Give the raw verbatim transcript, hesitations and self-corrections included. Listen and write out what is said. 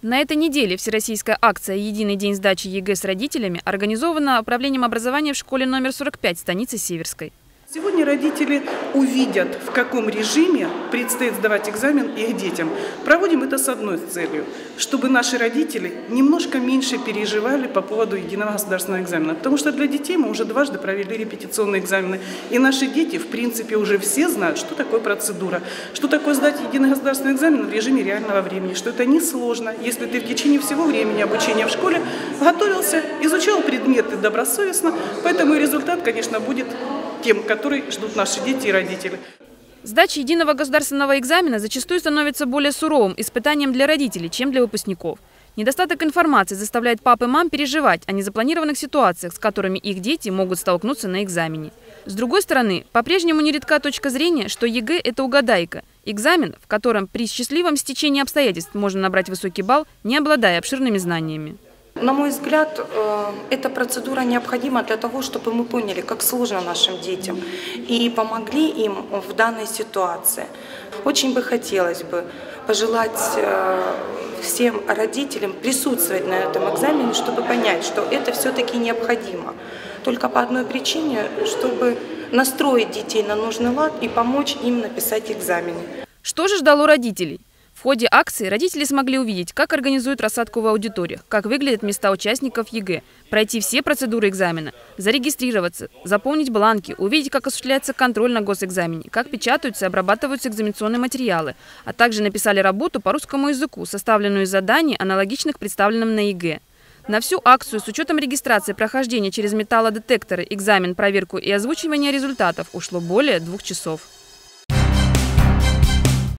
На этой неделе всероссийская акция «Единый день сдачи ЕГЭ с родителями» организована Управлением образования в школе номер сорок пять станицы Северской. Сегодня родители увидят, в каком режиме предстоит сдавать экзамен их детям. Проводим это с одной целью, чтобы наши родители немножко меньше переживали по поводу единого государственного экзамена. Потому что для детей мы уже дважды провели репетиционные экзамены. И наши дети, в принципе, уже все знают, что такое процедура, что такое сдать единый государственный экзамен в режиме реального времени, что это несложно, если ты в течение всего времени обучения в школе готовился, изучал предметы добросовестно, поэтому и результат, конечно, будет тем, которые ждут наши дети и родители. Сдача единого государственного экзамена зачастую становится более суровым испытанием для родителей, чем для выпускников. Недостаток информации заставляет пап и мам переживать о незапланированных ситуациях, с которыми их дети могут столкнуться на экзамене. С другой стороны, по-прежнему нередка точка зрения, что ЕГЭ – это угадайка. Экзамен, в котором при счастливом стечении обстоятельств можно набрать высокий балл, не обладая обширными знаниями. На мой взгляд, эта процедура необходима для того, чтобы мы поняли, как сложно нашим детям, и помогли им в данной ситуации. Очень бы хотелось бы пожелать всем родителям присутствовать на этом экзамене, чтобы понять, что это все-таки необходимо. Только по одной причине, чтобы настроить детей на нужный лад и помочь им написать экзамены. Что же ждало родителей? В ходе акции родители смогли увидеть, как организуют рассадку в аудиториях, как выглядят места участников ЕГЭ, пройти все процедуры экзамена, зарегистрироваться, заполнить бланки, увидеть, как осуществляется контроль на госэкзамене, как печатаются и обрабатываются экзаменационные материалы, а также написали работу по русскому языку, составленную из заданий, аналогичных представленным на ЕГЭ. На всю акцию с учетом регистрации прохождения через металлодетекторы, экзамен, проверку и озвучивание результатов ушло более двух часов.